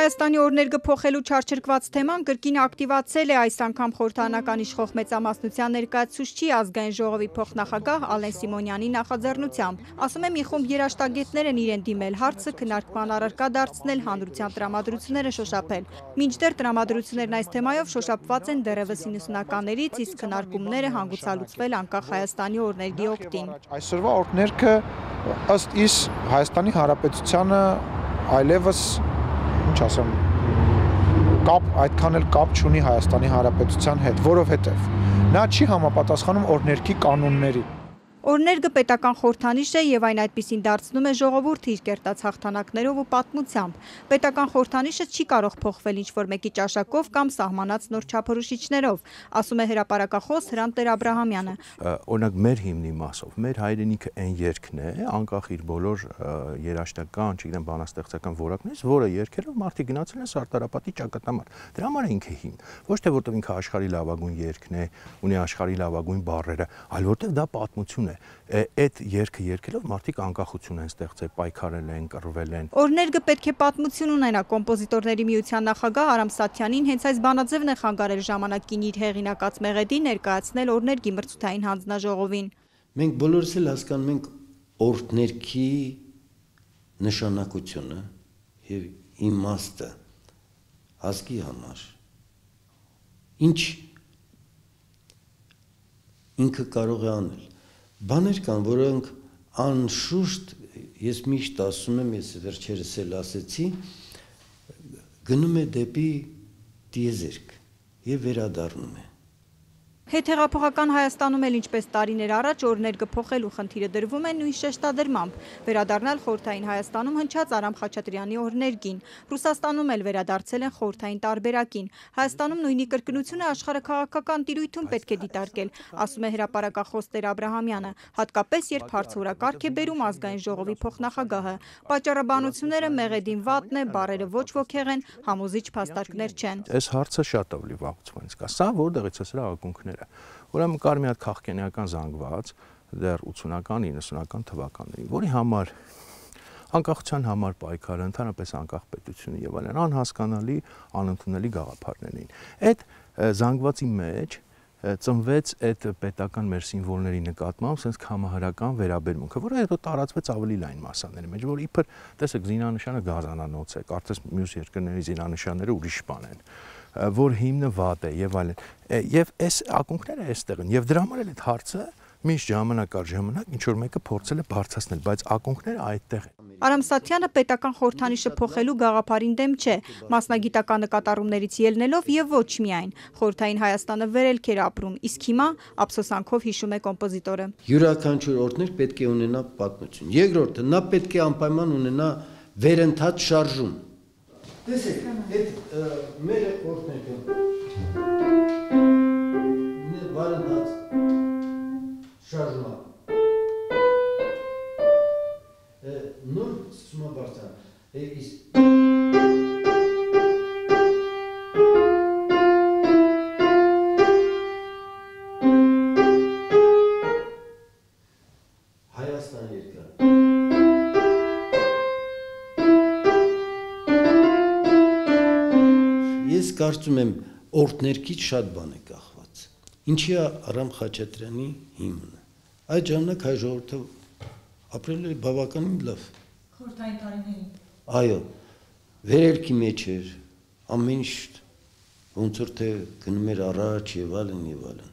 Հայաստանի օրներգը փոխելու չարչրկված թեման կրկին ակտիվացել է այս անգամ խորհրդարանական իշխող մեծամասնության ներկայացուցչի ազգային ժողովի փոխնախագահ Ալեն Սիմոնյանի նախաձեռնությամբ։ Ասում է մի խումբ երաժշտագետներ են իրեն դիմել հարցը քննարկման առարկա դարձնել, հանրության տրամադրությունները շոշափել։ Մինչդեռ տրամադրություններն այս թեմայով շոշափված են դեռևս 90-ականներից, իսկ քննարկումները հանգուցալուծվել անկախ Հայաստանի օրներգի օգտին։ Այսօրվա օրներգը ըստ իս Հայաստանի Հանրապետությանը այլևս ինչ ասեմ, այդքան էլ կապ չունի Հայաստանի Հանրապետության հետ, որովհետև նա չի համապատասխանում օրներգի կանոնների։ Օրներգը պետական խորհրդանիշ է եւ այն այդպիսին դարձնում է ժողովուրդը իր կերտած հաղթանակներով ու պատմությամբ։ Պետական խորհրդանիշը չի կարող փոխվել ինչ-որ մեկի ճաշակով կամ սահմանած նոր չափորոշիչներով, ասում է հրապարակախոս Հրանտ Տեր-Աբրահամյանը։ Օրինակ մեր հիմնի մասով, մեր հայրենիքը այն երգն է, անկախ իր բոլոր երաժշտական, չգիտեմ, բանաստեղծական որակներից, որը երգերով մարդիկ գնացել են Սարտարապատի ճակատամարտ։ Դրա համար ինքը հիմն, ոչ թե որտեղ ինքը աշխարհի լավագույն երգն է, ունի աշխարհի լավագույն բառերը, այլ որտեղ դա պատմություն է։ Այդ երգը երգելով մարդիկ անկախություն են ստեղծել, պայքարել են, կռվել են։ Օրներգը պետք է պատմություն ունենա, կոմպոզիտորների միության նախագահ Արամ Սաթյանին հենց այս բանաձևն է խանգարել ժամանակին իր հեղինակած մեղեդի ներկայացնել օրներգի մրցութային հանձնաժողովին։ Մենք բոլորս էլ հասկանում ենք օրներգի նշանակությունը եւ իմաստը ազգի համար։ Ինչ ինքը կարող է անել։ Բաներ կան, որոնք անշուշտ, ես միշտ ասում եմ, ես վերջերս էլ ասեցի, գնում է դեպի տիեզերք եւ վերադառնում է։ Հետհեղափոխական Հայաստանում էլ ինչպես տարիներ առաջ օրներգը փոխելու խնդիրը դրվում է նույն շեշտադրմամբ, վերադառնալ խորհրդային Հայաստանում հնչած Արամ Խաչատրյանի օրներգին, Ռուսաստանում էլ վերադարձել են խորհրդային տարբերակին, Հայաստանում նույնի կրկնությունը աշխարհաքաղաքական տիրույթում պետք է դիտարկել, ասում է հրապարակախոս Տեր-Աբրահամյանը, հատկապես երբ հարցորակարգ է բերում ազգային ժողովի փոխնախագահը, պատճառաբանությունները մեղեդին վատն է, բառերը ոչ ոգեղ են, համոզիչ փաստարկներ չեն։ Այս հարցը շատ ավելի վաղուց ինձ կա, սա որտեղից է սրա ակունքները։ Ուրեմն կար մի հատ քաղաքենիական զանգված դեռ 80-ական, 90-ական թվականներին, որի համար անկախության համար պայքարը, ընդհանրապես անկախ պետությունը եւ այլն անհասկանալի, անընդունելի գաղափարներ էին։ Այդ զանգվածի մեջ ծնվեց այդ պետական մեր սիմվոլների նկատմամբ sense համահարական վերաբերմունքը, որը հետո տարածվեց ավելի լայն մասաների մեջ, որ իբր տեսեք զինանշանը գազանանոց է, կարծես մյուս երկրների զինանշանները ուրիշ բան են, որ հիմնը վատ է եւ այլն։ Եվ այս ակունքները այստեղ են եւ դրա համար էլ այդ հարցը միշտ ժամանակ առ ժամանակ ինչ որ մեկը փորձել է բարձրացնել, բայց ակունքները այդտեղ են։ Արամ Սաթյանը պետական խորհրդանիշը փոխելու գաղափարին դեմ չէ, մասնագիտական նկատառումներից ելնելով եւ ոչ միայն։ Խորհրդային Հայաստանը վերելք էր ապրում, իսկ հիմա ափսոսանքով հիշում է կոմպոզիտորը։ Յուրաքանչյուր օրներ պետք է ունենա պատմություն։ Երկրորդը, նա պետք է անպայման ունենա վերընթաց շարժում։ Տեսեք, այդ մեր օրները վերընթաց շարժում նոր սկսում բարձրան Հայաստան երկրը ես կարծում եմ օրներգից շատ բան է կախված ինչի է Արամ Խաչատրյանի հիմնը այդ ժամանակ հայ ժողովուրդը ապրել է բավականին լավ խորհրդային տարիներին։ Այո, վերելքի մեջ էր, ամեն ինչ ոնց որ թե գնում էր առաջ եւ այլն եւ այլն։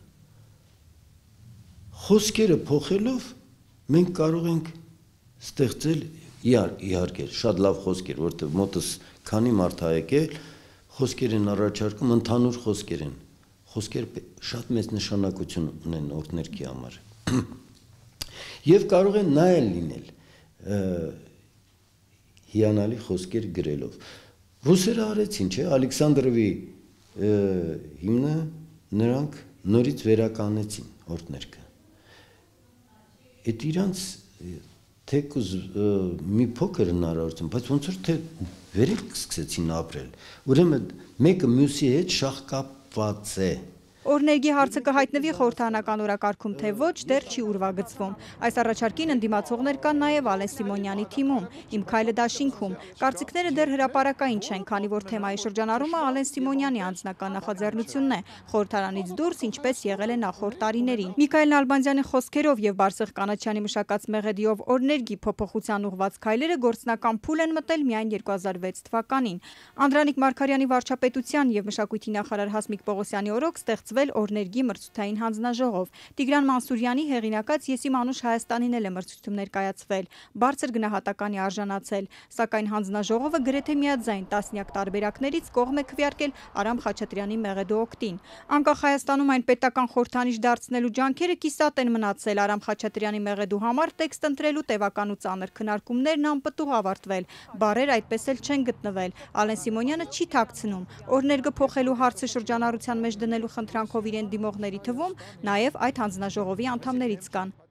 Խոսքերը փոխելով մենք կարող ենք ստեղծել իհարկե շատ լավ խոսքեր, որտեղ մոտս քանի մարդ ա եկել, խոսքեր են առաջարկում, ընդհանուր խոսքեր են։ Խոսքերը շատ մեծ նշանակություն ունեն օրներգի համար։ Եվ կարող են նայել լինել հիանալի խոսքեր գրելով։ Ռուսերը արեցին, չէ, Ալեքսանդրովի հիմնը նրանք նորից վերականեցին օրներգը։ Այդ իրանց թեկուզ մի փոքր հնարավորություն, բայց ոնց որ թե վերելք սկսեցին ապրել։ Ուրեմն մեկը մյուսի հետ շահկապված է։ Օրներգի հարցը կհայտնվի խորհրդարանական օրակարգում, թե ոչ, դեռ չի ուրվագծվում։ Այս առաջարկին ընդդիմացողներ կան նաև Ալեն Սիմոնյանի թիմում, Իմ քայլը դաշինքում։ Կարծիքները դեռ հրապարակային չեն, քանի որ թեմայի շրջանառումը Ալեն Սիմոնյանի անձնական նախաձեռնությունն է, խորհրդարանից դուրս, ինչպես եղել է նախորդ տարիներին։ Միքայել Նալբանդյանի խոսքերով եւ Բարսեղ Կանաչյանի մշակած մեղեդիով օրներգի փոփոխության ուղղված քայլերը գործնական փուլ են մտել միայն 2006 թվականին։ Անդրանիկ Մարգարյանի վարչապետության եւ մշակույթի նախարար Հասմիկ Պողոսյանի օրոք ստեղծվել օրներգի մրցութային հանձնաժողով։ Տիգրան Մանսուրյանի հեղինակած «Ես իմ անուշ Հայաստանին» էլ է մրցույթում ներկայացվել, բարձր գնահատականի արժանացել, սակայն հանձնաժողովը գրեթե միաձայն տասնյակ տարբերակներից կողմ է քվեարկել Արամ Խաչատրյանի մեղեդու օգտին։ Անկախ Հայաստանում այն պետական խորհրդանիշ դարձնելու ջանքերը կիսատ են մնացել, Արամ Խաչատրյանի մեղեդու համար տեքստ ընտրելու տևական ու ծանր քննարկումներն անպտուղ ավարտվել, բառեր այդպես էլ չեն գտնվել։ Ալեն Սիմոնյանը չի թաքցնում, օրներգը փոխելու հարցը շրջանառության մեջ դնելու խնդրանքով իրեն դիմողների թվում նաև այդ հանձնաժողովի անդամներից կան։